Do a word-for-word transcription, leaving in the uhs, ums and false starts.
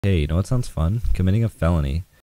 Hey, you know what sounds fun? Committing a felony.